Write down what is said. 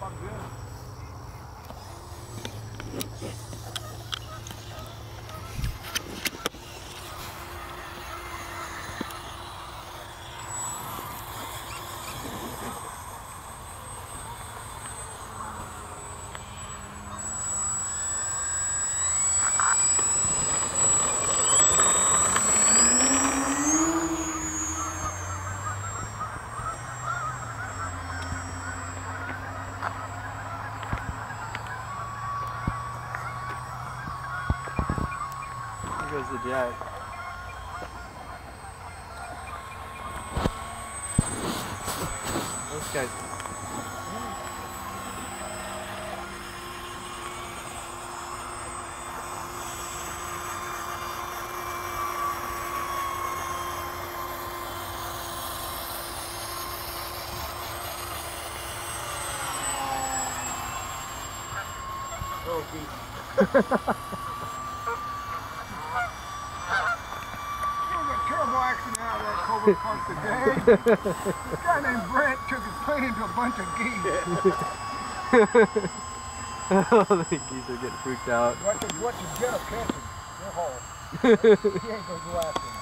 all good. Here goes the jack. Those guys. Oh, geez. Terrible accident out of that Colbert Park today. This guy named Brent took his plane into a bunch of geese. Oh, the geese are getting freaked out. What you get a catch him. You'll haul. He ain't gonna go after him.